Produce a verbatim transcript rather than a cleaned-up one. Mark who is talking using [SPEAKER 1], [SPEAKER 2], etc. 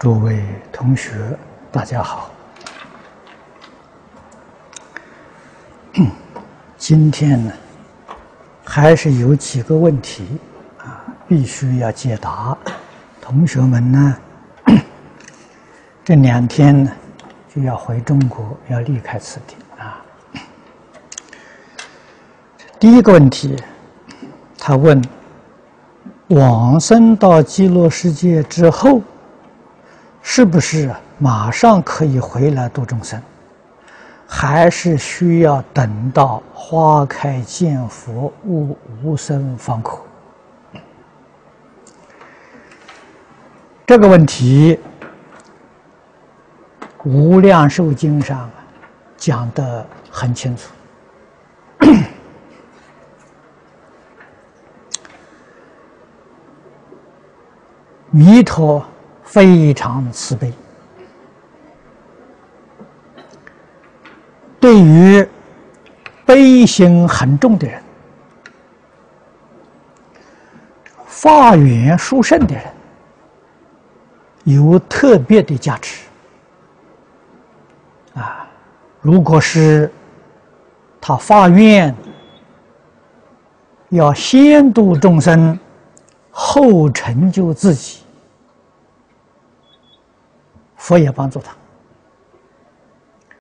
[SPEAKER 1] 诸位同学，大家好。今天呢，还是有几个问题啊，必须要解答。同学们呢，这两天呢就要回中国，要离开此地啊。第一个问题，他问：往生到极乐世界之后，是不是马上可以回来度众生，还是需要等到花开见佛、悟无生方可？这个问题，《无量寿经》上讲得很清楚。弥陀非常慈悲，对于悲心很重的人、发愿殊胜的人，有特别的加持。啊，如果是他发愿要先度众生，后成就自己，佛也帮助他。